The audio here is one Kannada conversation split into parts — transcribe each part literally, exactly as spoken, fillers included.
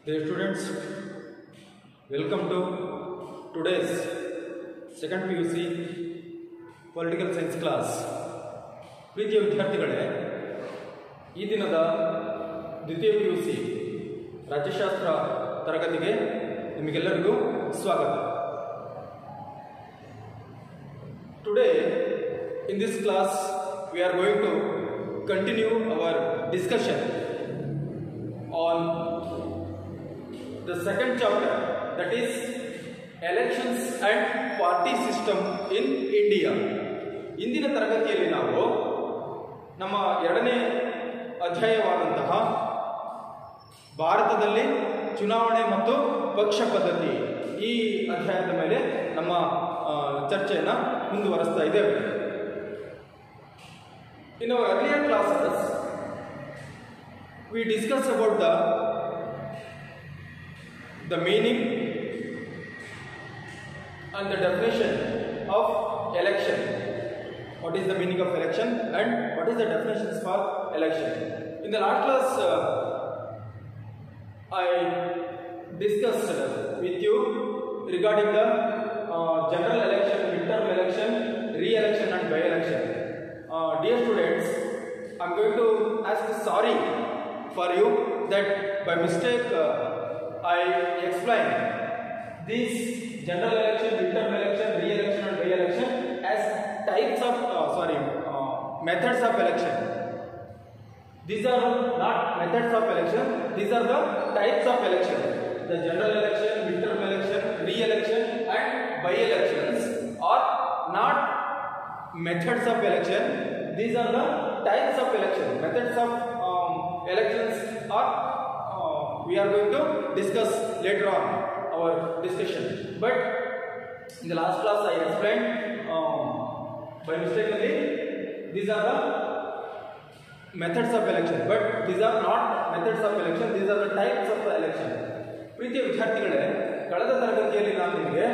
Dear students, welcome to today's second P U C Political Science class. ಪ್ರೀತಿಯ ವಿದ್ಯಾರ್ಥಿಗಳೇ, ಈ ದಿನದ ದ್ವಿತೀಯ ಪಿ ಯು ಸಿ ರಾಜ್ಯಶಾಸ್ತ್ರ ತರಗತಿಗೆ ನಿಮಗೆಲ್ಲರಿಗೂ ಸ್ವಾಗತ. Today in this class we are going to continue our discussion on the second chapter, that is elections and party system in India. ಇಂದಿನ ತರಗತಿಯಲ್ಲಿ ನಾವು ನಮ್ಮ ಎರಡನೇ ಅಧ್ಯಾಯವಾದಂತಹ ಭಾರತದಲ್ಲಿ ಚುನಾವಣೆ ಮತ್ತು ಪಕ್ಷ ಪದ್ಧತಿ ಈ ಅಧ್ಯಾಯದ ಮೇಲೆ ನಮ್ಮ ಚರ್ಚೆಯನ್ನು ಮುಂದುವರಿಸ್ತಾ ಇದ್ದೇವೆ. In our earlier classes we discussed about the the meaning and the definition of election. What is the meaning of election and what is the definitions for election? In the last class uh, I discussed with you regarding the uh, general election, midterm election, re-election and by-election. Uh, dear students, I am going to ask sorry for you that by mistake uh, I explained these general election, midterm election, re-election and by-election as types of uh, sorry uh, methods of election. These are not methods of election, these are the types of election. The general election, midterm election, re-election and by-elections are not methods of election, these are the types of election. Methods of um, elections are uh, we are going to discuss later on our discussion. But in the last class I explained um, by mistakenly these are the methods of election, but these are not methods of election, these are the types of the election. ಪ್ರೀತಿಯ ವಿದ್ಯಾರ್ಥಿಗಳೇ, ಕಳೆದ ತರಗತಿಯಲ್ಲಿ ನಾನು ನಿಮಗೆ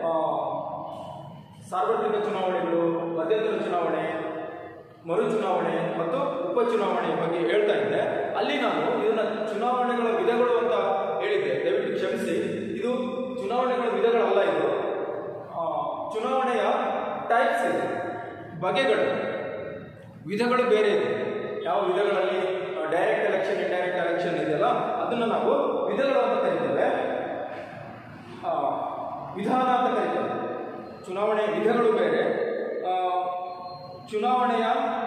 ಸಾರ್ವತ್ರಿಕ ಚುನಾವಣೆಗಳು, ಮಧ್ಯಂತರ ಚುನಾವಣೆ, ಮರು ಚುನಾವಣೆ ಮತ್ತು ಉಪಚುನಾವಣೆಯ ಬಗ್ಗೆ ಹೇಳ್ತಾ ಇದ್ದೆ. ಅಲ್ಲಿ ನಾನು ಇದನ್ನ ಚುನಾವಣೆಗಳ ವಿಧಗಳು ಅಂತ ಹೇಳಿದ್ದೆ, ದಯವಿಟ್ಟು ಕ್ಷಮಿಸಿ. ಇದು ಚುನಾವಣೆಗಳ ವಿಧಗಳಲ್ಲ, ಇದು ಚುನಾವಣೆಯ ಟೈಪ್ಸ್ ಇದೆ, ಬಗೆಗಳು, ವಿಧಗಳು ಬೇರೆ ಇದೆ. ಯಾವ ವಿಧಗಳಲ್ಲಿ ಡೈರೆಕ್ಟ್ ಎಲೆಕ್ಷನ್, ಇಂಡೈರೆಕ್ಟ್ ಎಲೆಕ್ಷನ್ ಇದೆಯಲ್ಲ, ಅದನ್ನು ನಾವು ವಿಧಗಳು ಅಂತ ಕರೀತೇವೆ, ವಿಧಾನ ಅಂತ ಕರೀತೇವೆ. ಚುನಾವಣೆ ವಿಧಗಳು ಬೇರೆ, ಚುನಾವಣೆಯ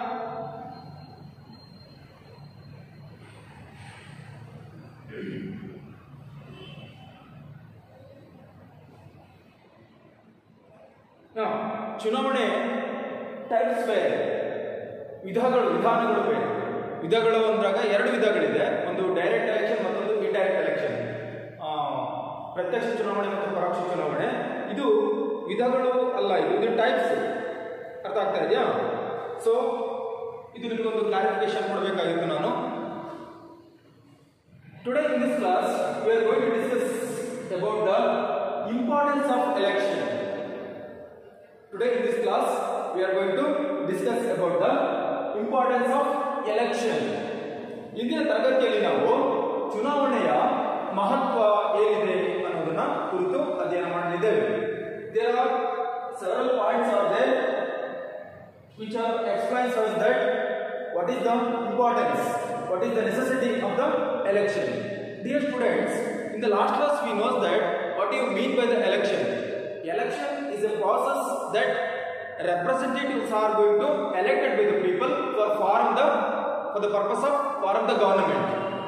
ಚುನಾವಣೆ ಟೈಪ್ಸ್ ಬೇರೆ, ವಿಧಗಳು ವಿಧಾನಗಳು ಬೇರೆ. ವಿಧಗಳು ಅಂದಾಗ ಎರಡು ವಿಧಗಳಿದೆ, ಒಂದು ಡೈರೆಕ್ಟ್ ಎಲೆಕ್ಷನ್, ಮತ್ತೊಂದು ಇಂಡೈರೆಕ್ಟ್ ಎಲೆಕ್ಷನ್. ಪ್ರತ್ಯಕ್ಷ ಚುನಾವಣೆ ಮತ್ತು ಪರೋಕ್ಷ ಚುನಾವಣೆ ಇದು ವಿಧಗಳು ಅಲ್ಲ, ಇದು ಇದು ಟೈಪ್ಸ್. ಅರ್ಥ ಆಗ್ತಾ ಇದೆಯಾ? ಸೊ ಇದು ನಿಮಗೊಂದು ಕ್ಲಾರಿಫಿಕೇಶನ್ ಕೊಡಬೇಕಾಗಿತ್ತು ನಾನು. Today in this class we are going to discuss about the importance of election. Today in this class we are going to discuss about the importance of election. ಇಂದಿನ ತರಗತಿಯಲ್ಲಿ ನಾವು ಚುನಾವಣೆಯ ಮಹತ್ವ ಏನಿದೆ ಅನ್ನೋದನ್ನ ಕುರಿತು ಅಧ್ಯಯನ ಮಾಡಲಿದ್ದೇವೆ. There are several points are there which are explains us that what is the importance, what is the necessity of the election. Dear students, in the last class we know that what do you mean by the election. Election is a process that representatives are going to elected by the people for form the for the purpose of form the government.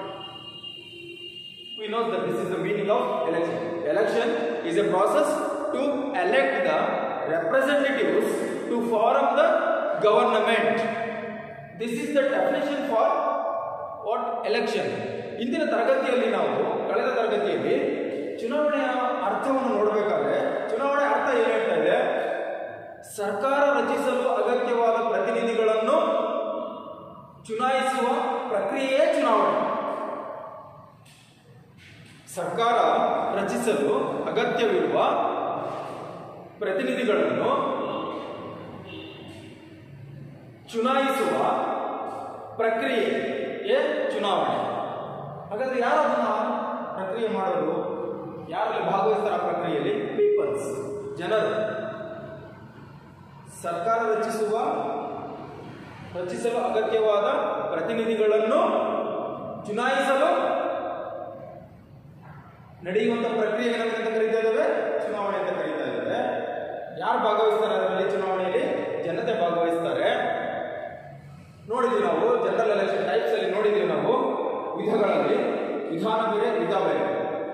We know that this is the meaning of election. Election is a process to elect the representatives to form the government. This is the definition for what election. ಇಂದಿನ ತರಗತಿಯಲ್ಲಿ ನಾವು ಕಳೆದ ತರಗತಿಯಲ್ಲಿ ಚುನಾವಣೆಯ ಅರ್ಥವನ್ನು ನೋಡಬೇಕಾದ್ರೆ, ಚುನಾವಣೆ ಅರ್ಥ ಏನು ಹೇಳ್ತಾ ಇದೆ? ಸರ್ಕಾರ ರಚಿಸಲು ಅಗತ್ಯವಾದ ಪ್ರತಿನಿಧಿಗಳನ್ನು ಚುನಾಯಿಸುವ ಪ್ರಕ್ರಿಯೆಯೇ ಚುನಾವಣೆ. ಸರ್ಕಾರ ರಚಿಸಲು ಅಗತ್ಯವಿರುವ ಪ್ರತಿನಿಧಿಗಳನ್ನು ಚುನಾಯಿಸುವ ಪ್ರಕ್ರಿಯೆಯೇ ಚುನಾವಣೆ. ಹಾಗಾದ್ರೆ ಯಾರು ಅದನ್ನ ಪ್ರಕ್ರಿಯೆ ಮಾಡೋರು ಯಾರಲ್ಲಿ ಭಾಗವಹಿಸ್ತಾರೆ ಆ ಪ್ರಕ್ರಿಯೆಯಲ್ಲಿ? ಪೀಪಲ್ಸ್, ಜನರು. ಸರ್ಕಾರ ರಚಿಸುವ ರಚಿಸಲು ಅಗತ್ಯವಾದ ಪ್ರತಿನಿಧಿಗಳನ್ನು ಚುನಾಯಿಸಲು ನಡೆಯುವಂತ ಪ್ರಕ್ರಿಯೆ ಏನಂತ ಕರೀತಾ ಇದ್ದೇವೆ? ಚುನಾವಣೆ ಅಂತ ಕರೀತಾ ಇದ್ದೇವೆ. ಯಾರು ಭಾಗವಹಿಸ್ತಾರೆ ಅದರಲ್ಲಿ? ಚುನಾವಣೆಯಲ್ಲಿ ಜನತೆ ಭಾಗವಹಿಸ್ತಾರೆ. ನೋಡಿದ್ವಿ ನಾವು ಜನರಲ್ ಎಲೆಕ್ಷನ್ ಟೈಪ್ಸ್ ಅಲ್ಲಿ ನೋಡಿದ್ವಿ ನಾವು ವಿಧಗಳಲ್ಲಿ. ವಿಧಾನ ಬೇರೆ, ವಿಧ ಬೇರೆ.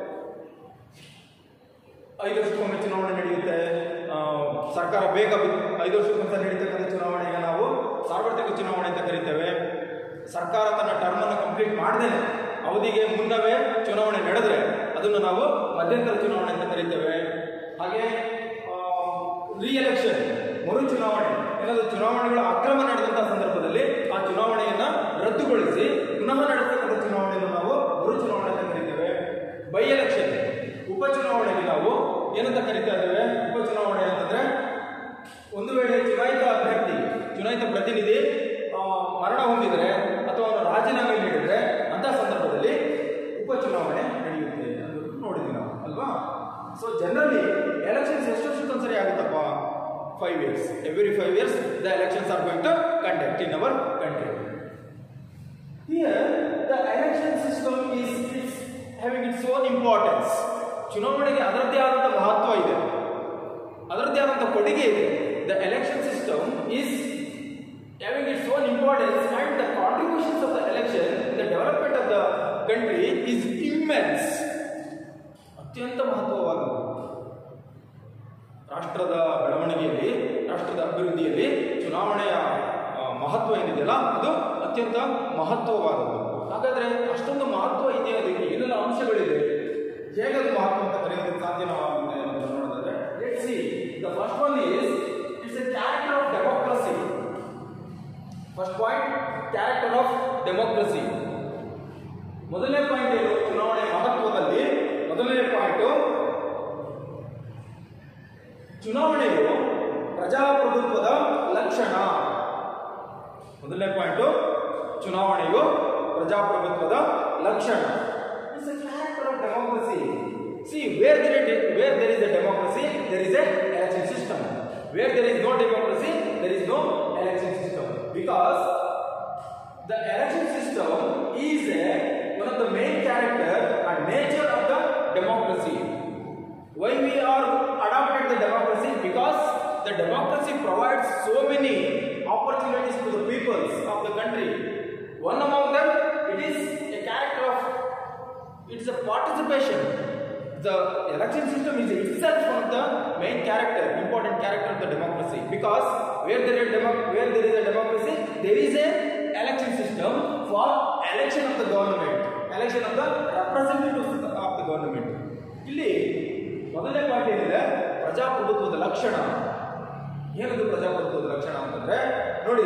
ಐದು ವರ್ಷಕ್ಕೊಮ್ಮೆ ಚುನಾವಣೆ ನಡೆಯುತ್ತೆ. ಸರ್ಕಾರ ಬೇಗ ಐದು ವರ್ಷಕ್ಕೊಂದ್ಸಲ ನಡೀತಕ್ಕಂಥ ಚುನಾವಣೆಗೆ ನಾವು ಸಾರ್ವತ್ರಿಕ ಚುನಾವಣೆ ಅಂತ ಕರೀತೇವೆ. ಸರ್ಕಾರ ತನ್ನ ಟರ್ಮ್ ಅನ್ನು ಕಂಪ್ಲೀಟ್ ಮಾಡದೇನೆ ಅವಧಿಗೆ ಮುನ್ನವೇ ಚುನಾವಣೆ ನಡೆದ್ರೆ ಅದನ್ನು ನಾವು ಮಧ್ಯಂತರ ಚುನಾವಣೆ ಅಂತ ಕರೀತೇವೆ. ಹಾಗೆ ರೀ ಎಲೆಕ್ಷನ್, ಮರು ಚುನಾವಣೆ. ಏನಾದರೂ ಚುನಾವಣೆಗಳ ಅಕ್ರಮ ನಡೆದಂತಹ ಸಂದರ್ಭದಲ್ಲಿ ಆ ಚುನಾವಣೆಯನ್ನ ರದ್ದುಗೊಳಿಸಿ ಪುನಃ ನಡೆಸತಕ್ಕಂಥ ಚುನಾವಣೆಯನ್ನು ನಾವು ಮರು ಚುನಾವಣೆ ಅಂತ ಕರೀತೇವೆ. ಬೈ ಎಲೆಕ್ಷನ್, ಉಪಚುನಾವಣೆಗೆ ನಾವು ಏನಂತ ಕರೀತಾ ಇದ್ದೇವೆ? ಉಪಚುನಾವಣೆ ಅಂತಂದ್ರೆ ಒಂದು ವೇಳೆ ಚುನಾಯಿತ ಅಭ್ಯರ್ಥಿ, ಚುನಾಯಿತ ಪ್ರತಿನಿಧಿ ಮರಣ ಹೊಂದಿದರೆ ಅಥವಾ ಅವನು ರಾಜೀನಾಮೆ ನೀಡಿದ್ರೆ ಅಂತಹ ಸಂದರ್ಭದಲ್ಲಿ ಉಪಚುನಾವಣೆ ನಡೆಯುತ್ತೆ ಅಂತ ನೋಡಿದ್ವಿ ನಾವು ಅಲ್ವಾ. ಸೊ ಜನರಲಿ ಎಲೆಕ್ಷನ್ಸ್ ಎಷ್ಟು ವರ್ಷಕ್ಕೊಂದ್ಸರಿ ಆಗುತ್ತಪ್ಪ? Five years. Every five years the elections are going to conduct in our country. Here the election system is it's having its own importance. ಚುನಾವಣೆಗೆ ಅದರದ್ದೇ ಆದಂತಹ ಮಹತ್ವ ಇದೆ, ಅದರದ್ದೇ ಆದಂತಹ ಕೊಡುಗೆ ಇದೆ. The election system is having its own importance and the contributions of the election in the development of the country is immense. ಅತ್ಯಂತ ಮಹತ್ವವಾದದ್ದು. ರಾಷ್ಟ್ರದ ಬೆಳವಣಿಗೆಯಲ್ಲಿ, ರಾಷ್ಟ್ರದ ಅಭಿವೃದ್ಧಿಯಲ್ಲಿ ಚುನಾವಣೆಯ ಮಹತ್ವ ಏನಿದೆಯಲ್ಲ ಅದು ಅತ್ಯಂತ ಮಹತ್ವವಾದದ್ದು. ಹಾಗಾದ್ರೆ ಅಷ್ಟೊಂದು ಮಹತ್ವ ಇದೆ, ಅದಕ್ಕೆ ಏನೆಲ್ಲ ಅಂಶಗಳಿದೆ, ಹೇಗೆ ಅದು ಮಹತ್ವ ಅಂತ ಕರೆಯೋದಕ್ಕೆ ಸಾಧ್ಯವಾಗುತ್ತೆ ಅಂತ ನೋಡೋದಾದ್ರೆ, let's see. The first one is it's a character of democracy. First point, character of democracy. ಮೊದಲನೇ ಪಾಯಿಂಟ್ ಏನು ಚುನಾವಣೆ ಮಹತ್ವದಲ್ಲಿ? ಮೊದಲನೇ ಪಾಯಿಂಟ್, ಚುನಾವಣೆಯು ಪ್ರಜಾಪ್ರಭುತ್ವದ ಲಕ್ಷಣ. ಮೊದಲನೇ ಪಾಯಿಂಟ್, ಚುನಾವಣೆಯು ಪ್ರಜಾಪ್ರಭುತ್ವದ ಲಕ್ಷಣ. It's a character of democracy. See, where there is where there is a democracy, there is a election system. Where there is no democracy, there is no election system. Because the election system is a, one of the main character and nature of the democracy. Why we are adopted the democracy? Because the democracy provides so many opportunities to the peoples of the country. One among them, it is a character of, it's a participation. The election system is itself one of the main character, important character of the democracy. Because where there is demo, where there is a democracy, there is a election system for election of the government, election of the representatives of the government. ಇಲ್ಲಿ ಮೊದಲನೇ ಪಾಯಿಂಟ್ ಏನಿದೆ? ಪ್ರಜಾಪ್ರಭುತ್ವದ ಲಕ್ಷಣ. ಏನದು ಪ್ರಜಾಪ್ರಭುತ್ವದ ಲಕ್ಷಣ ಅಂತಂದ್ರೆ ನೋಡಿ,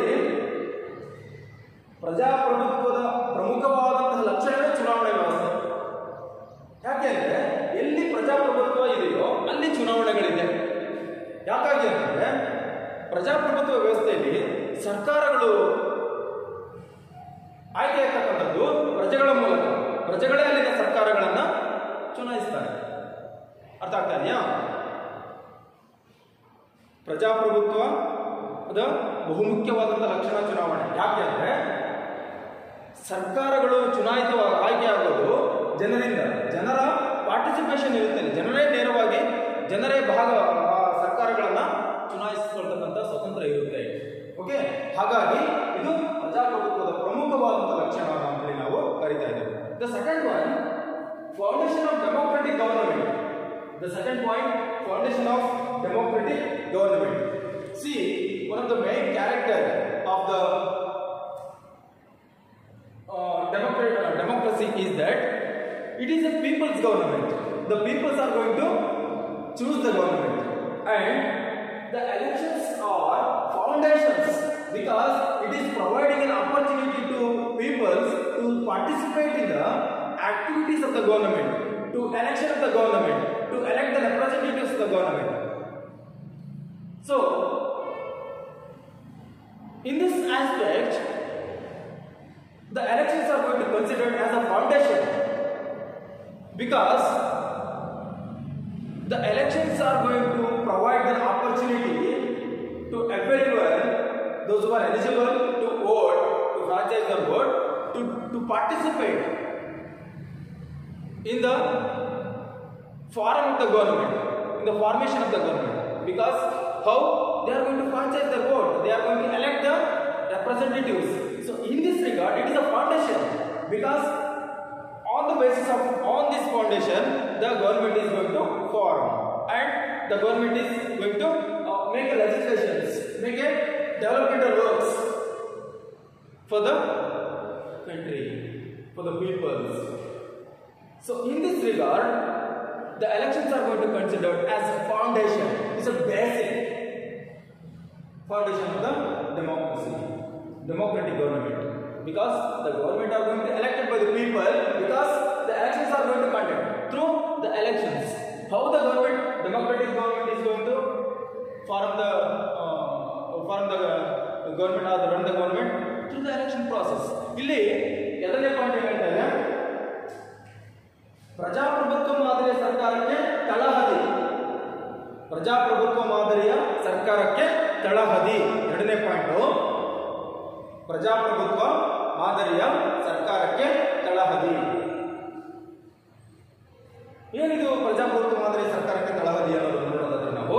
ಪ್ರಜಾಪ್ರಭುತ್ವದ ಪ್ರಮುಖವಾದಂತಹ ಲಕ್ಷಣವೇ ಚುನಾವಣೆ ವ್ಯವಸ್ಥೆ. ಯಾಕೆಂದ್ರೆ ಎಲ್ಲಿ ಪ್ರಜಾಪ್ರಭುತ್ವ ಇದೆಯೋ ಅಲ್ಲಿ ಚುನಾವಣೆಗಳಿದೆ. ಯಾಕಾಗಿ ಅಂತಂದ್ರೆ ಪ್ರಜಾಪ್ರಭುತ್ವ ವ್ಯವಸ್ಥೆಯಲ್ಲಿ ಸರ್ಕಾರಗಳು ಆಯ್ಕೆ ಆಗ್ತಕ್ಕಂಥದ್ದು ಪ್ರಜೆಗಳ ಮೂಲಕ. ಪ್ರಜೆಗಳೇ ಅಲ್ಲಿನ ಸರ್ಕಾರಗಳನ್ನ ಚುನಾಯಿಸ್ತಾರೆ. ಅರ್ಥ ಆಗ್ತಾ ಇದೆಯಾ? ಪ್ರಜಾಪ್ರಭುತ್ವದ ಬಹುಮುಖ್ಯವಾದಂತಹ ಲಕ್ಷಣ ಚುನಾವಣೆ. ಯಾಕೆ ಅಂದ್ರೆ ಸರ್ಕಾರಗಳು ಚುನಾಯಿತವಾಗಿ ಆಯ್ಕೆ ಆಗೋದು ಜನರಿಂದ, ಜನರ ಪಾರ್ಟಿಸಿಪೇಷನ್ ಇರುತ್ತೆ. ಜನರೇ ನೇರವಾಗಿ ಜನರೇ ಭಾಗ ಸರ್ಕಾರಗಳನ್ನ ಚುನಾಯಿಸಿಕೊಳ್ತಕ್ಕಂಥ ಸ್ವತಂತ್ರ ಇರುತ್ತೆ. ಓಕೆ, ಹಾಗಾಗಿ ಇದು ಪ್ರಜಾಪ್ರಭುತ್ವದ ಪ್ರಮುಖವಾದಂತಹ ಲಕ್ಷಣ ಅಂತೇಳಿ ನಾವು ಕರಿತಾ ಇದ್ದೇವೆ. The second one, foundation of democratic government. The second point, foundation of democratic government. See, one of the main character of the democracy is that it is a people's government. The peoples are going to choose the government, and the elections are foundations because it is providing an opportunity to peoples to participate in the activities of the government, to election of the government, to elect the representatives of the government. So in this aspect, the elections are going to be considered as a foundation. because the elections are going to provide the opportunity to everyone, those who are eligible to vote, to franchise their vote, to, to participate in the forum of the government, in the formation of the government. Because how they are going to franchise their vote, they are going to elect the representatives. So in this regard, it is a foundation, because on the basis of on this foundation, the government is going to form, and the government is going to uh, make a legislations, make a developmental works for the country, for the peoples. So in this regard, the elections are going to be considered as a foundation. It's a basic foundation of the democracy, democratic government. Because the government are going to be elected by the people, because the elections are going to conduct through the elections. How the government, democratic government is going to form the uh, form the government or run the government through the election process. ಇಲ್ಲಿ ಎರಡನೇ ಪಾಯಿಂಟ್ ಹೇಳ್ತಾರೆ, ಪ್ರಜಾಪ್ರಭುತ್ವ ಮಾದರಿಯ ಸರ್ಕಾರಕ್ಕೆ ತಳಹದಿ. ಪ್ರಜಾಪ್ರಭುತ್ವ ಮಾದರಿಯ ಸರ್ಕಾರಕ್ಕೆ ತಳಹದಿ ಎರಡನೇ ಪಾಯಿಂಟ್. ಪ್ರಜಾಪ್ರಭುತ್ವ ಮಾದರಿಯ ಸರ್ಕಾರಕ್ಕೆ ತಳಹದಿ. ಏನಿದು ಪ್ರಜಾಪ್ರಭುತ್ವ ಮಾದರಿಯ ಸರ್ಕಾರಕ್ಕೆ ತಳಹದಿ ಅನ್ನೋದು ನೋಡೋದಾದ್ರೆ, ನಾವು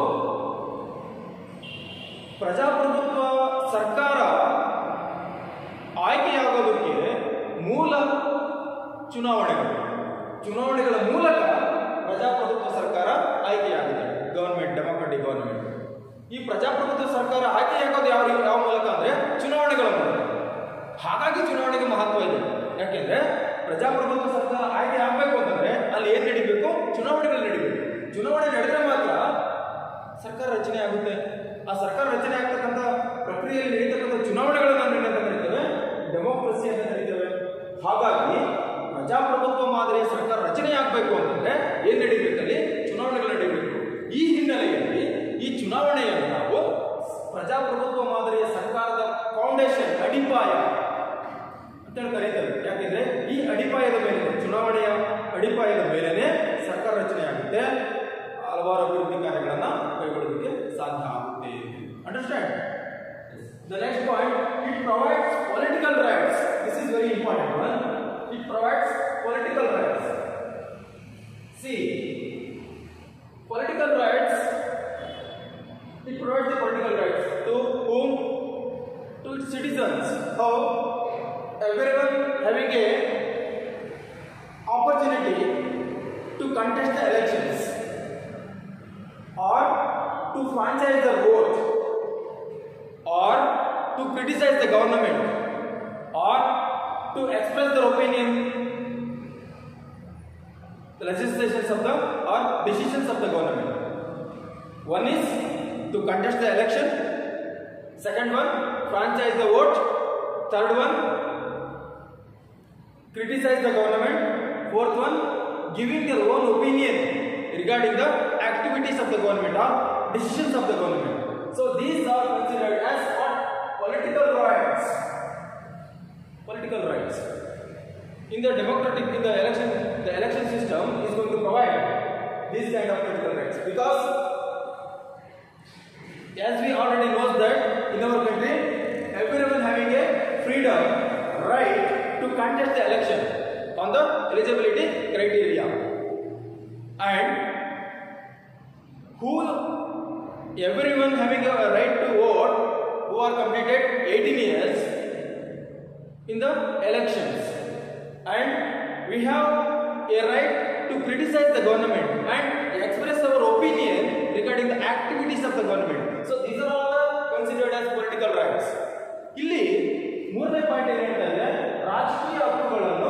ಪ್ರಜಾಪ್ರಭುತ್ವ ಸರ್ಕಾರ ಆಯ್ಕೆಯಾಗೋದಕ್ಕೆ ಮೂಲ ಚುನಾವಣೆಗಳು, ಚುನಾವಣೆಗಳ ಮೂಲಕ ಪ್ರಜಾಪ್ರಭುತ್ವ ಸರ್ಕಾರ ಆಯ್ಕೆಯಾಗಿದೆ. Government, democratic government. ಈ ಪ್ರಜಾಪ್ರಭುತ್ವ ಸರ್ಕಾರ ಆಯ್ಕೆಯಾಗೋದು ಯಾವ ಯಾವ ಮೂಲಕ ಅಂದ್ರೆ ಚುನಾವಣೆಗಳ ಮೂಲಕ. ಹಾಗಾಗಿ ಚುನಾವಣೆಗೆ ಮಹತ್ವ ಇದೆ. ಯಾಕೆಂದ್ರೆ ಪ್ರಜಾಪ್ರಭುತ್ವ ಸರ್ಕಾರ ಆಯ್ಕೆ ಆಗಬೇಕು ಅಂತಂದ್ರೆ ಅಲ್ಲಿ ಏನ್ ನಡೀಬೇಕು? ಚುನಾವಣೆಗಳು ನಡೀಬೇಕು. ಚುನಾವಣೆ ನಡೆದ್ರೆ ಮಾತ್ರ ಸರ್ಕಾರ ರಚನೆ ಆಗುತ್ತೆ. ಆ ಸರ್ಕಾರ ರಚನೆ ಆಗ್ತಕ್ಕಂಥ ಪ್ರಕ್ರಿಯೆಯಲ್ಲಿ ನಡೀತಕ್ಕಂಥ ಚುನಾವಣೆಗಳನ್ನು ನಾವು ಏನಂತ ಕರೀತೇವೆ? ಡೆಮೋಕ್ರಸಿ ಅಂತ ಕರೀತೇವೆ. ಹಾಗಾಗಿ ಪ್ರಜಾಪ್ರಭುತ್ವ ಮಾದರಿಯ ಸರ್ಕಾರ ರಚನೆ ಆಗಬೇಕು ಅಂತಂದ್ರೆ ಏನ್ ನಡೀಬೇಕಲ್ಲಿ? ಚುನಾವಣೆಗಳು ನಡೀಬೇಕು. ಈ ಹಿನ್ನೆಲೆಯಲ್ಲಿ ಈ ಚುನಾವಣೆಯನ್ನು ನಾವು ಪ್ರಜಾಪ್ರಭುತ್ವ ಮಾದರಿಯ ಸರ್ಕಾರದ ಫೌಂಡೇಶನ್, ಅಡಿಪಾಯ ಅಂತ ಕರೀತೇವೆ. ಯಾಕೆಂದ್ರೆ ಈ ಅಡಿಪಾಯದ ಮೇಲೆ, ಚುನಾವಣೆಯ ಅಡಿಪಾಯದ ಮೇಲೆನೆ ಸರ್ಕಾರ ರಚನೆ ಆಗುತ್ತೆ, ಹಲವಾರು ಅಭಿವೃದ್ಧಿ ಕಾರ್ಯಗಳನ್ನ ಕೈಗೊಳ್ಳೋದಕ್ಕೆ ಸಾಧ್ಯ ಆಗುತ್ತೆ. Understand? The next point, it provides political rights. This is very important one. It provides political rights. See, political rights, it provides the political rights to whom? To its citizens. How? Everyone having a opportunity to contest the elections, or to franchise the vote, or to criticize the government, or to express their opinion, the legislations of the or decisions of the government. One is to contest the election. Second one, franchise the vote. Third one, criticize the government. Fourth one, giving their own opinion regarding the activities of the government or decisions of the government. So these are considered as what? Political rights. Political rights. In the democratic, in the election, the election system is going to provide these kind of political rights, because as we already know that in our country, everyone having a freedom, right to contest the election on the eligibility criteria, and who everyone having a right to vote who are completed eighteen years in the elections, and we have a right to criticize the government and express our opinion regarding the activities of the government. So these are all considered as political rights. ಇಲ್ಲಿ ಮೂರನೇ ಪಾಯಿಂಟ್ ಏನು ಹೇಳ್ತಾ ಇದೆ? ರಾಜಕೀಯ ಹಕ್ಕುಗಳನ್ನು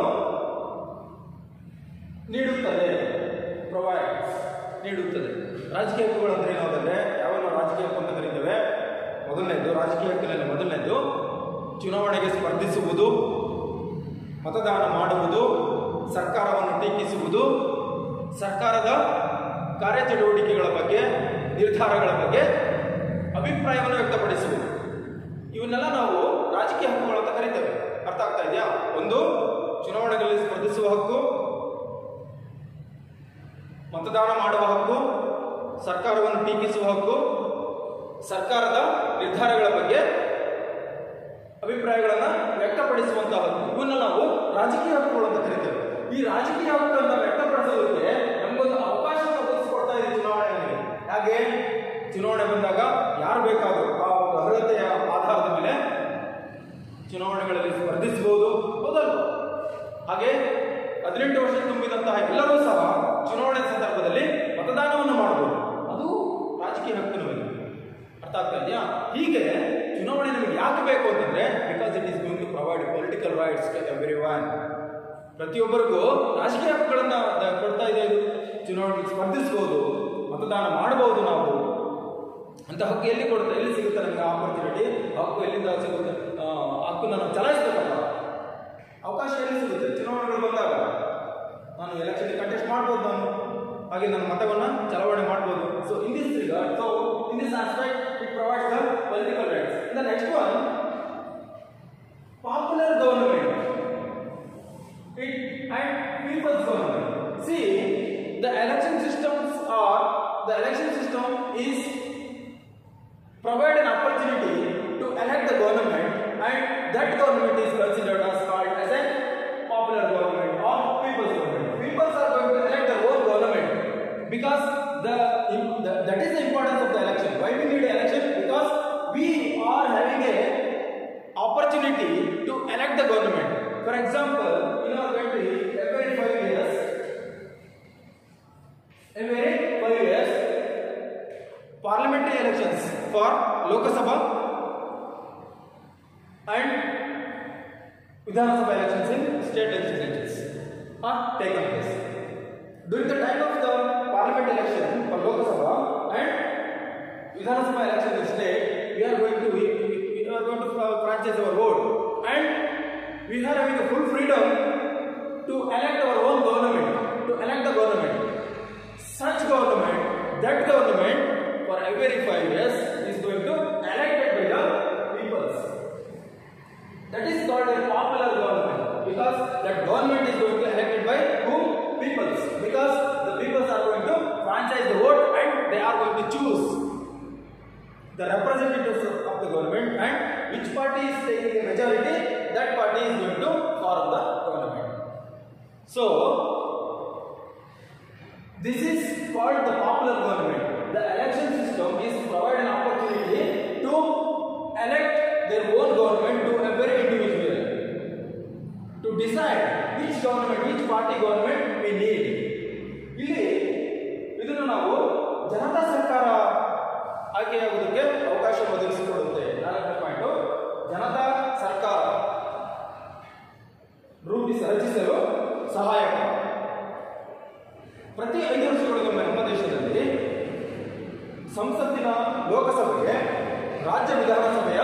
ನೀಡುತ್ತದೆ, ಪ್ರೊವೈಡ್ಸ್, ನೀಡುತ್ತದೆ. ರಾಜಕೀಯ ಹಕ್ಕುಗಳು ಅಂದ್ರೆ ಏನಾದ್ರೆ, ಯಾವೆಲ್ಲ ರಾಜಕೀಯ ಹಕ್ಕು ಅಂತ ಕರೀತೇವೆ? ಮೊದಲನೇದು ರಾಜಕೀಯ ಹಕ್ಕಿನಲ್ಲಿ ಮೊದಲನೇದು ಚುನಾವಣೆಗೆ ಸ್ಪರ್ಧಿಸುವುದು, ಮತದಾನ ಮಾಡುವುದು, ಸರ್ಕಾರವನ್ನು ಟೀಕಿಸುವುದು, ಸರ್ಕಾರದ ಕಾರ್ಯಚಟುವಟಿಕೆಗಳ ಬಗ್ಗೆ, ನಿರ್ಧಾರಗಳ ಬಗ್ಗೆ ಅಭಿಪ್ರಾಯವನ್ನು ವ್ಯಕ್ತಪಡಿಸುವುದು. ಇವನ್ನೆಲ್ಲ ನಾವು ರಾಜಕೀಯ ಹಕ್ಕುಗಳು ಅಂತ ಕರೀತೇವೆ. ಅರ್ಥ ಆಗ್ತಾ ಇದೆಯಾ? ಒಂದು ಚುನಾವಣೆಗಳಲ್ಲಿ ಸ್ಪರ್ಧಿಸುವ ಹಕ್ಕು, ಮತದಾನ ಮಾಡುವ ಹಕ್ಕು, ಸರ್ಕಾರವನ್ನು ಟೀಕಿಸುವ ಹಕ್ಕು, ಸರ್ಕಾರದ ನಿರ್ಧಾರಗಳ ಬಗ್ಗೆ ಅಭಿಪ್ರಾಯಗಳನ್ನು ವ್ಯಕ್ತಪಡಿಸುವಂತಹ ಹಕ್ಕು, ಇವನ್ನ ನಾವು ರಾಜಕೀಯ ಹಕ್ಕುಗಳು ಅಂತ ಕರೀತೇವೆ. ಈ ರಾಜಕೀಯ ಹಕ್ಕನ್ನು ವ್ಯಕ್ತಪಡಿಸೋದಕ್ಕೆ ನಮಗೊಂದು ಅವಕಾಶ ಒದಗಿಸಿಕೊಡ್ತಾ ಇದೆ ಚುನಾವಣೆಗಳಿಗೆ. ಹಾಗೆ ಚುನಾವಣೆ ಬಂದಾಗ ಯಾರು ಬೇಕಾದರೂ ಆ ಒಂದು ಅರ್ಹತೆಯ ಆಧಾರದ ಮೇಲೆ ಚುನಾವಣೆಗಳಲ್ಲಿ ಸ್ಪರ್ಧಿಸಬಹುದು, ಹೌದಲ್ವ? ಹಾಗೆ ಹದಿನೆಂಟು ವರ್ಷ ತುಂಬಿದಂತಹ ಎಲ್ಲರೂ ಸಹ ಚುನಾವಣೆ ಸಂದರ್ಭದಲ್ಲಿ ಮತದಾನವನ್ನು ಮಾಡಬಹುದು. ಅದು ರಾಜಕೀಯ ಹಕ್ಕು ನಮಗೆ. ಅರ್ಥ ಆಗ್ತಾ ಇದೆಯಾ? ಹೀಗೆ ಚುನಾವಣೆ ನಮಗೆ ಯಾಕೆ ಬೇಕು ಅಂತಂದ್ರೆ, because it is going to provide political rights to everyone. ಪ್ರತಿಯೊಬ್ಬರಿಗೂ ರಾಜಕೀಯ ಹಕ್ಕುಗಳನ್ನ ಕೊಡ್ತಾ ಇದೆ. ಇದು ಚುನಾವಣೆಗೆ ಸ್ಪರ್ಧಿಸಬಹುದು, ಮತದಾನ ಮಾಡಬಹುದು ನಾವು ಅಂತ ಹಕ್ಕು ಎಲ್ಲಿ ಕೊಡುತ್ತೆ, ಎಲ್ಲಿ ಸಿಗುತ್ತೆ ನಮಗೆ ಆಪರ್ಚುನಿಟಿ? ಹಕ್ಕು ಎಲ್ಲಿಂದ ಸಿಗುತ್ತೆ? ಹಕ್ಕು ನಾನು ಚಲಾಯಿಸಬೇಕಲ್ಲ, ಅವಕಾಶ ಎಲ್ಲಿ ಸಿಗುತ್ತೆ? ಚುನಾವಣೆಗಳು ಬಂದಾಗ ನಾನು ಎಲೆಕ್ಷನ್ ಕಂಟೆಸ್ಟ್ ಮಾಡ್ಬೋದು, ನಾನು ಹಾಗೆ ನನ್ನ ಮತವನ್ನು ಚಲಾವಣೆ ಮಾಡ್ಬೋದು. So in this regard, so in this aspect it provides the political rights. The next one, popular government it and people's government. See, the election systems are the election system is provide an opportunity to elect the government, and that government is considered as called as a popular government or people's government. People are going to elect their own government because the, the that is the importance of the election. Why we need an election? Because we are having a opportunity to elect the government. For example, in our country, every five years, every five years, parliamentary elections for Lok Sabha and Vidhana Sabha elections in state legislatures are taken place. During the time of the parliament election for Lok Sabha and Vidhana Sabha election in state, we are going to we, we are going to franchise our vote, and we are having a full freedom to elect our own government, to elect the government. Such government, that government for every five years is going to elected by the peoples. That is called a popular government, because that government is going to elected by whom? Peoples. Because the peoples are going to franchise the vote and they are going to choose the representatives of the government, and which party is taking the majority, that party is going to form the government. So, this is called the popular government. The election system is provide an opportunity to elect their own government to every individual, to decide which government, which party government we need. ಇಲ್ಲಿ ಇದನ್ನು ನಾವು ಜನತಾ ಸರ್ಕಾರ ಆಯ್ಕೆಯಾಗುವುದಕ್ಕೆ ಅವಕಾಶ ಒದಗಿಸಿಕೊಡುತ್ತೆ. ನಾಲ್ಕನೇ ಪಾಯಿಂಟ್, ಜನತಾ ಸರ್ಕಾರ ರೂಪಿಸ ರಚಿಸಲು ಸಹಾಯಕ. ಪ್ರತಿ ಐದು ವರ್ಷಗಳಿಗೊಮ್ಮೆ ನಮ್ಮ ದೇಶದಲ್ಲಿ ಸಂಸತ್ತಿನ ಲೋಕಸಭೆಗೆ, ರಾಜ್ಯ ವಿಧಾನಸಭೆಯ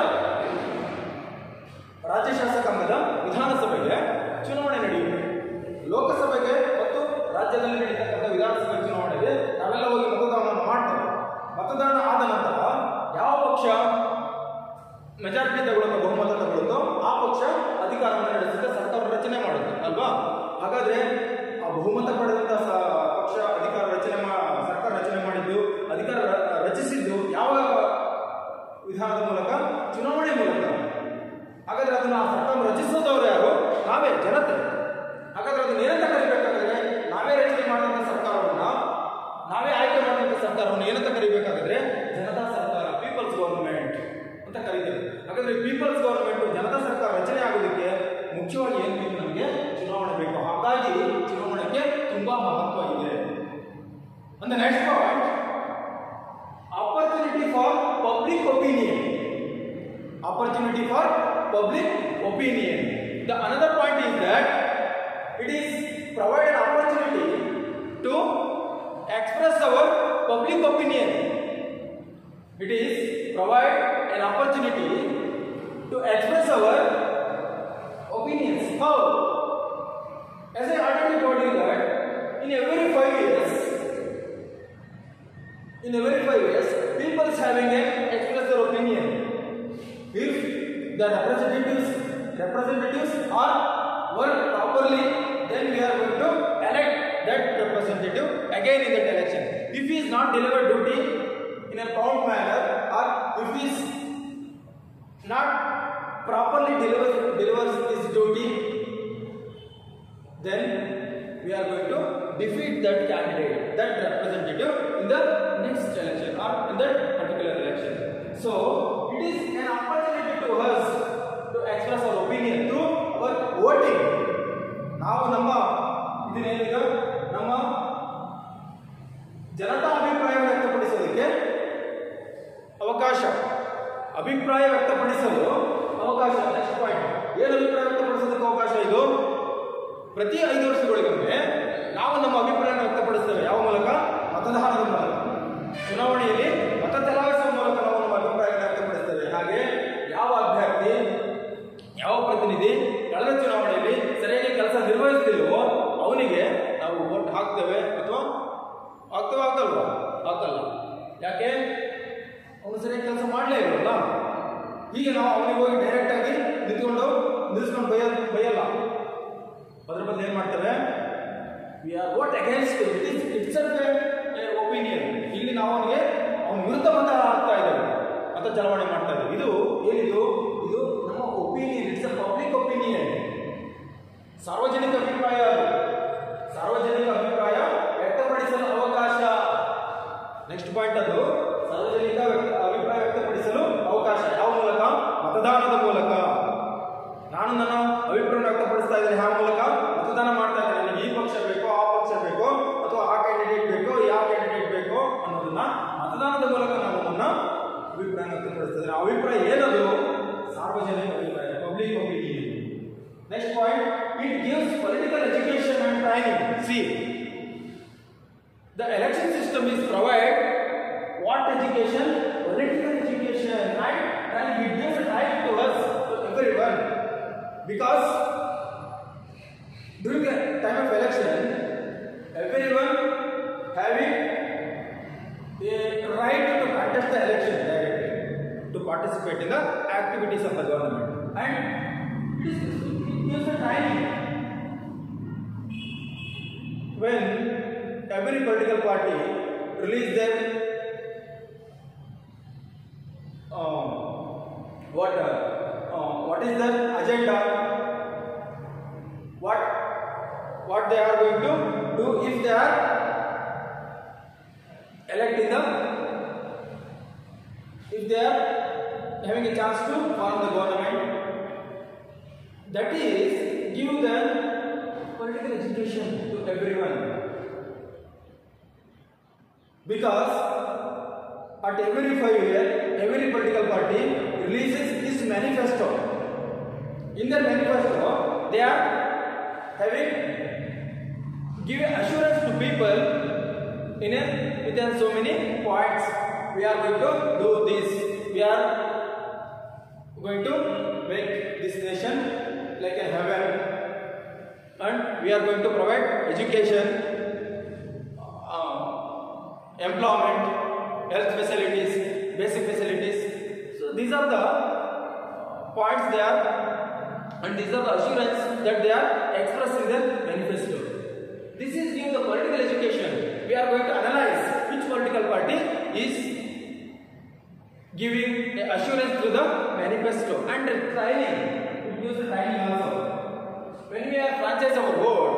ರಾಜ್ಯ ಶಾಸಕಾಂಗದ ವಿಧಾನಸಭೆಗೆ ಚುನಾವಣೆ ನಡೆಯುತ್ತೆ. ಲೋಕಸಭೆಗೆ ಮತ್ತು ರಾಜ್ಯದಲ್ಲಿ ನಡೀತಕ್ಕಂಥ ವಿಧಾನಸಭೆ ಚುನಾವಣೆಗೆ ನಾವೆಲ್ಲ ಹೋಗಿ ಮತದಾನವನ್ನು ಮಾಡ್ತೇವೆ. ಮತದಾನ ಆದ ನಂತರ ಯಾವ ಪಕ್ಷ ಮೆಜಾರಿಟಿ ತಗೊಳ್ಳುತ್ತೋ, ಬಹುಮತ ತಗೊಳ್ಳುತ್ತೋ, ಆ ಪಕ್ಷ ಅಧಿಕಾರವನ್ನು ನಡೆಸುತ್ತೆ, ಸರ್ಕಾರ ರಚನೆ ಮಾಡುತ್ತೆ ಅಲ್ವಾ? ಹಾಗಾದ್ರೆ ಆ ಬಹುಮತ ಪಡೆದಂತಹ ಪಕ್ಷ ಅಧಿಕಾರ ರಚನೆ ಸರ್ಕಾರ ರಚನೆ ಮಾಡಿದ್ದು, ಅಧಿಕಾರ ರಚಿಸಿದ್ದು ಯಾವ ವಿಧಾನದ ಮೂಲಕ? ಚುನಾವಣೆ ಮೂಲಕ. ಹಾಗಾದ್ರೆ ಅದನ್ನ ಆ ಸರ್ಕಾರ ರಚಿಸೋದವರು ಯಾರು? ನಾವೇ, ಜನತೆ. ಹಾಗಾದ್ರೆ ಅದನ್ನ ಏನಂತ ಕರಿಬೇಕಾದ್ರೆ, ನಾವೇ ರಚನೆ ಮಾಡಿದಂಥ ಸರ್ಕಾರವನ್ನ, ನಾವೇ ಆಯ್ಕೆ ಮಾಡಿದಂಥ ಸರ್ಕಾರವನ್ನು ಏನಂತ ಕರಿಬೇಕಾದ್ರೆ ಜನತಾ ಸರ್ಕಾರ, ಪೀಪಲ್ಸ್ ಗವರ್ನಮೆಂಟ್ ಅಂತ ಕರೀತಾರೆ. ಹಾಗಾದ್ರೆ ಪೀಪಲ್ಸ್ ಗವರ್ನಮೆಂಟ್, ಜನತಾ ಸರ್ಕಾರ ರಚನೆ ಆಗೋದಕ್ಕೆ ಮುಖ್ಯವಾಗಿ ಏನ್ ಬೇಕು? ನಮಗೆ ಚುನಾವಣೆ ಬೇಕು. ಹಾಗಾಗಿ ಚುನಾವಣೆಗೆ ತುಂಬಾ ಮಹತ್ವ ಇದೆ. And next point, opportunity for public opinion. Opportunity for public opinion. The another point is that it is provide an opportunity to express our public opinion. It is provide an opportunity to express our opinions. How? As I already told you that in every five years, in every five years, people is having a express their opinion. If the representatives representatives are work properly, then we are going to elect that representative again in that election. If he is not delivered duty in a prompt manner, or if he is not properly delivers delivers his duty, then we are going to defeat that candidate, that representative in the next election or in that particular election. So it is an opportunity to us to express our opinion through our voting. ನಾವು ನಮ್ಮ ಇದನ್ನೇನೀಗ ನಮ್ಮ ಜನತಾ ಅಭಿಪ್ರಾಯ ವ್ಯಕ್ತಪಡಿಸೋದಕ್ಕೆ ಅವಕಾಶ, ಅಭಿಪ್ರಾಯ ವ್ಯಕ್ತಪಡಿಸಲು ಅವಕಾಶ. ನೆಕ್ಸ್ಟ್ ಪಾಯಿಂಟ್, ಏನು ಅಭಿಪ್ರಾಯ ವ್ಯಕ್ತಪಡಿಸೋದಕ್ಕೆ ಅವಕಾಶ? ಇದು ಪ್ರತಿ ಐದು ವರ್ಷಗಳಿಗೊಮ್ಮೆ ನಾವು ನಮ್ಮ ಅಭಿಪ್ರಾಯ ವ್ಯಕ್ತಪಡಿಸ್ತೇವೆ. ಯಾವ ಮೂಲಕ? ಮತದಾನದ ಮೂಲಕ. ಚುನಾವಣೆಯಲ್ಲಿ ಮತ ಚಲಾಯಿಸುವ ಮೂಲಕ ನಾವು ನಮ್ಮ ಅಭಿಪ್ರಾಯ ವ್ಯಕ್ತಪಡಿಸ್ತೇವೆ. ಹಾಗೆ ಯಾವ ಅಭ್ಯರ್ಥಿ, ಯಾವ ಪ್ರತಿನಿಧಿ ಕಳೆದ ಚುನಾವಣೆಯಲ್ಲಿ ಸರಿಯಾಗಿ ಕೆಲಸ ನಿರ್ವಹಿಸ್ತಿಲ್ವೋ ಅವನಿಗೆ ನಾವು ವೋಟ್ ಹಾಕ್ತೇವೆ ಅಥವಾ ಹಾಕ್ತೇವೆ ಹಾಕಲ್ವಾ? ಹಾಕಲ್ಲ. ಯಾಕೆ? ಅವನು ಸರಿಯಾಗಿ ಕೆಲಸ ಮಾಡಲೇ ಇಲ್ವಲ್ಲ. ಹೀಗೆ ನಾವು ಅವನಿಗೆ ಹೋಗಿ ಡೈರೆಕ್ಟ್ ಆಗಿ ನಿಂತ್ಕೊಂಡು ನಿಲ್ಲಿಸ್ಕೊಂಡು ಬೈಯ ಬೈಯಲ್ಲ. ಅದ್ರ ಬದಲು ಏನ್ ಮಾಡ್ತೇವೆ? We are vote against it is itself a opinion. ಇಲ್ಲಿ ನಾವು ಅವನಿಗೆ ಅವನ ವಿರುದ್ಧ ಮತ ಹಾಕ್ತಾ ಇದ್ದೇವೆ, ಮತ ಚಲಾವಣೆ ಮಾಡ್ತಾ ಇದ್ದೇವೆ. ಇದು ಏನಿದು? ಇದು ನಮ್ಮ opinion. It's a public opinion. ಸಾರ್ವಜನಿಕ ಅಭಿಪ್ರಾಯ. ಸಾರ್ವಜನಿಕ ಅಭಿಪ್ರಾಯ ವ್ಯಕ್ತಪಡಿಸಲು ಅವಕಾಶ. ನೆಕ್ಸ್ಟ್ ಪಾಯಿಂಟ್, ಅದು ಸಾರ್ವಜನಿಕ ಅಭಿಪ್ರಾಯ ವ್ಯಕ್ತಪಡಿಸಲು ಅವಕಾಶ. ಯಾವ ಮೂಲಕ? ಮತದಾನದ ಮೂಲಕ. ನಾನು ನನ್ನ ಅಭಿಪ್ರಾಯ ವ್ಯಕ್ತಪಡಿಸ್ತಾ ಇದ್ದೇನೆ. ಯಾವ ಮೂಲಕ? ಮತದಾನ ಮಾಡ್ತಾ ಇದ್ದೇನೆ. ನನಗೆ ಈ ಪಕ್ಷ ಬೇಕೋ, ಆ ಪಕ್ಷ ಬೇಕೋ, ಅಥವಾ ಆ ಕ್ಯಾಂಡಿಡೇಟ್ ಬೇಕೋ, ಯಾವ ಕ್ಯಾಂಡಿಡೇಟ್ ಬೇಕೋ ಅನ್ನೋದನ್ನ ಮತದಾನದ ಮೂಲಕ ನಾವು ನನ್ನ ಅಭಿಪ್ರಾಯ ವ್ಯಕ್ತಪಡಿಸ್ತಾ ಇದ್ದೇನೆ. ಅಭಿಪ್ರಾಯ ಏನದು? ಸಾರ್ವಜನಿಕ ಅಭಿಪ್ರಾಯ, public opinion. Next point, it gives political education and training. See, the election system is provide what education? Political education, right? And it gives right to us, to everyone, because during the time of election, everyone having a right to contest the election directly, to participate in the activities of the government, and it is it gives a time when every political party release their uh, what uh, uh, what is their agenda, what what they are going to do if they are elected the if they are having a chance to form the government. That is give them political education to everyone. Because at every five years, every political party releases its manifesto. In their manifesto, they are having give assurance to people in a within so many points. We are going to do this. We are going to make this nation like a heaven, and we are going to provide education, employment, health facilities, basic facilities. So these are the points they are, and these are the assurance that they are expressed in their manifesto. This is give the political education. We are going to analyze which political party is giving the assurance through the manifesto, and training. It gives the training also. When we are franchise our vote,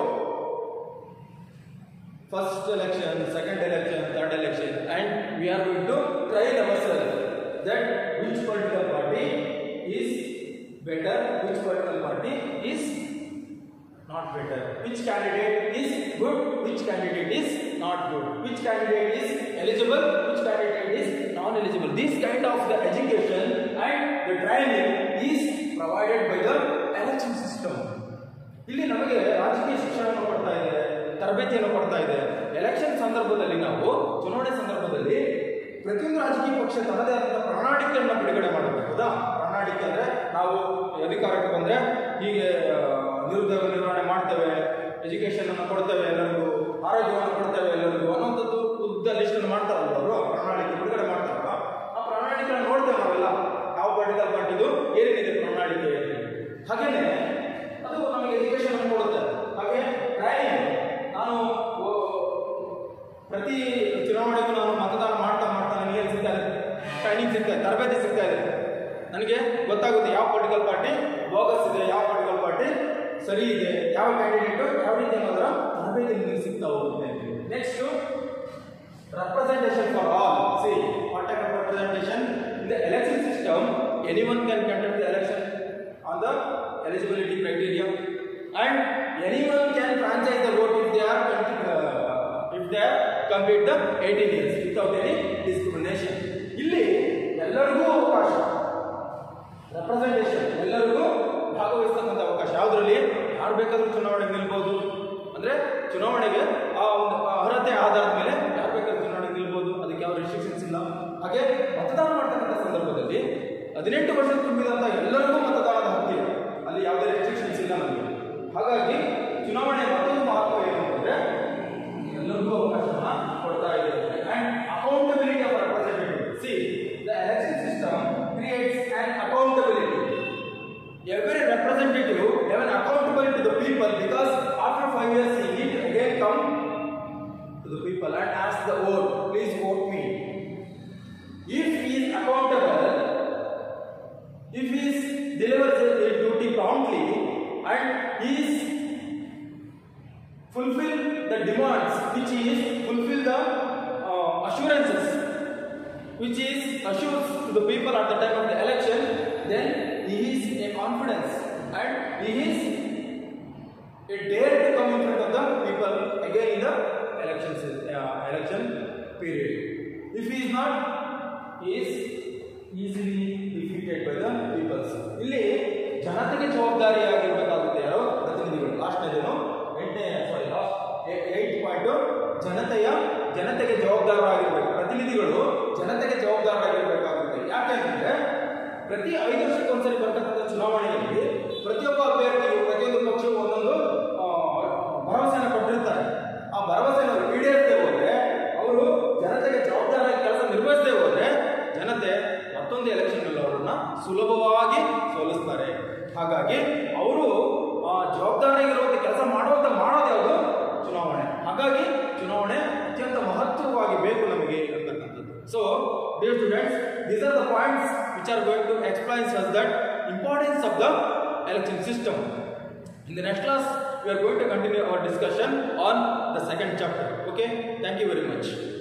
first election, second election, third election, and we are going to train ourselves that which political party is better, which political party is not better, which candidate is good, which candidate is not good, which candidate is eligible, which candidate is non-eligible. This kind of the education and the training is provided by the election system. ಇಲ್ಲಿ ನಮಗೆ ರಾಜಕೀಯ ಶಿಕ್ಷಣವನ್ನು ಕೊಡ್ತಾ ಇದೆ, ತರಬೇತಿಯನ್ನು ಕೊಡ್ತಾ ಇದೆ. ಎಲೆಕ್ಷನ್ ಸಂದರ್ಭದಲ್ಲಿ ನಾವು ಚುನಾವಣೆ ಸಂದರ್ಭದಲ್ಲಿ ಪ್ರತಿಯೊಂದು ರಾಜಕೀಯ ಪಕ್ಷ ತನ್ನದೇ ಆದಂತಹ ಪ್ರಣಾಳಿಕೆಯನ್ನು ಬಿಡುಗಡೆ ಮಾಡಬೇಕು. ಹೌದಾ? ಪ್ರಣಾಳಿಕೆ ಅಂದ್ರೆ ನಾವು ಅಧಿಕಾರಕ್ಕೆ ಬಂದ್ರೆ ಹೀಗೆ ನಿರುದ್ಯೋಗ ನಿರ್ವಹಣೆ ಮಾಡ್ತೇವೆ, ಎಜುಕೇಶನ್ ಅನ್ನು ಕೊಡ್ತೇವೆ ಎಲ್ಲರಿಗೂ, ಆರೋಗ್ಯವನ್ನು ಕೊಡ್ತೇವೆ ಎಲ್ಲರಿಗೂ ಅನ್ನೋಂಥದ್ದು ಉದ್ದ ಲಿಸ್ಟ್ ಅನ್ನು ಮಾಡ್ತಾರಲ್ಲ ಅವರು, ಪ್ರಣಾಳಿಕೆ ಬಿಡುಗಡೆ ಮಾಡ್ತಾರಲ್ಲ. ಆ ಪ್ರಣಾಳಿಕೆಯನ್ನು ನೋಡ್ತೇವೆ ನಾವೆಲ್ಲ, ಯಾವ ಪಾರ್ಟಿದ ಪಾರ್ಟಿದು ಏನೇನಿದೆ ಪ್ರಣಾಳಿಕೆ. ಹಾಗೇನೆ ಅದು ನಮಗೆ ಎಜುಕೇಶನ್ ಅನ್ನು ಕೊಡುತ್ತೆ. ಹಾಗೆ ಟ್ರೈನಿಂಗ್, ನಾನು ಸರಿ ಇದೆ, ಯಾವ ಕ್ಯಾಂಡಿಡೇಟ್ ಯಾವ ರೀತಿ ಅನ್ನೋದರ ತರಬೇತಿ ನಿಮಗೆ ಸಿಗ್ತಾ ಹೋಗುತ್ತೆ. Next representation for all. See, what type of representation? In the election system, anyone can conduct the election on the eligibility criteria, and anyone can franchise the vote if they are uh, if they are complete the eighteen years without any discrimination. ಇಲ್ಲಿ ಎಲ್ಲರಿಗೂ ಅವಕಾಶ, ರೆಪ್ರೆಸೆಂಟೇಷನ್ ಎಲ್ಲರಿಗೂ ಭಾಗವಹಿಸತಕ್ಕಂಥ ಅವಕಾಶ. ಯಾವುದರಲ್ಲಿ ಯಾರು ಬೇಕಾದ್ರೂ ಚುನಾವಣೆಗೆ ನಿಲ್ಬಹುದು, ಅಂದ್ರೆ ಚುನಾವಣೆಗೆ ಆ ಒಂದು ಅರ್ಹತೆ ಆಧಾರದ ಮೇಲೆ ಯಾರು ಬೇಕಾದ್ರೂ ಚುನಾವಣೆಗೆ ನಿಲ್ಬಹುದು, ಅದಕ್ಕೆ ಯಾವ ರೆಸ್ಟ್ರಿಕ್ಷನ್ಸ್ ಇಲ್ಲ. ಹಾಗೆ ಮತದಾನ ಮಾಡ್ತಕ್ಕಂಥ ಸಂದರ್ಭದಲ್ಲಿ ಹದಿನೆಂಟು ವರ್ಷ ತುಂಬಿದಂತ ಎಲ್ಲರಿಗೂ ಮತದಾನದ ಹಕ್ಕಿದೆ, ಅಲ್ಲಿ ಯಾವುದೇ ರೆಸ್ಟ್ರಿಕ್ಷನ್ಸ್ ಇಲ್ಲ ನಮಗೆ. ಹಾಗಾಗಿ ಚುನಾವಣೆ ಮತ್ತೊಂದು ಮಹತ್ವ ಏನು ಅಂತಂದ್ರೆ ಎಲ್ಲರಿಗೂ ಅವಕಾಶವನ್ನ ಕೊಡ್ತಾ ಇದೆ. And accountability of representative. See, the election system creates an accountability. Every representative have an accountable to the people, because after five years he need again come to the people and ask the vote, please vote me. If he is accountable, if he is delivers his duty promptly and he is fulfill the demands, which is fulfill the uh, assurances which is assures to the people at the time of the election, then he is a confidence and he is a dare to come in front of the people again in the election uh, election period. If he is not, he is easily defeated by the people. ಇಲ್ಲಿ ಜನತೆಗೆ ಜವಾಬ್ದಾರಿಯಾಗಿರಬೇಕಾಗುತ್ತೆ ಯಾರು? ಪ್ರತಿನಿಧಿಗಳು. ಲಾಸ್ಟ್ ಏನು ಎಂಟನೇ ಸಾರಿ ಲಾಸ್ಟ್ ಏಟ್ ಪಾಯಿಂಟ್ ಜನತೆಯ ಜನತೆಗೆ ಜವಾಬ್ದಾರರಾಗಿರ್ಬೇಕು. ಪ್ರತಿನಿಧಿಗಳು ಜನತೆಗೆ ಜವಾಬ್ದಾರರಾಗಿರ್ಬೇಕಾಗುತ್ತೆ. ಯಾಕೆಂದ್ರೆ ಪ್ರತಿ ಐದು ವರ್ಷಕ್ಕೊಂದ್ಸರಿ ಬರ್ತಕ್ಕಂಥ ಚುನಾವಣೆಯಲ್ಲಿ ಪ್ರತಿಯೊಬ್ಬ ಅಭ್ಯರ್ಥಿಯು ಪ್ರತಿಯೊಂದು ಪಕ್ಷವು ಒಂದೊಂದು ಭರವಸೆಯನ್ನು ಕೊಟ್ಟಿರ್ತಾರೆ. ಆ ಭರವಸೆಯನ್ನು ಈಡೇರದೆ ಹೋದ್ರೆ, ಅವರು ಜನತೆಗೆ ಜವಾಬ್ದಾರಿಯಾಗಿ ಕೆಲಸ ನಿರ್ವಹಿಸದೆ ಹೋದ್ರೆ, ಜನತೆ ಮತ್ತೊಂದು ಎಲೆಕ್ಷನ್ ಅಲ್ಲಿ ಅವರನ್ನ ಸುಲಭವಾಗಿ ಸೋಲಿಸ್ತಾರೆ. ಹಾಗಾಗಿ ಅವರು ಜವಾಬ್ದಾರಿಯಾಗಿರುವಂತ ಕೆಲಸ ಮಾಡುವಂತ ಮಾಡೋದು ಯಾವುದು? ಚುನಾವಣೆ. ಹಾಗಾಗಿ ಚುನಾವಣೆ ಅತ್ಯಂತ ಮಹತ್ವವಾಗಿ ಬೇಕು ನಮಗೆ ಅಂತಕ್ಕಂಥದ್ದು. So dear students, these are the points which are going to explain us that importance of the election system. In the next class we are going to continue our discussion on the second chapter. Okay, thank you very much.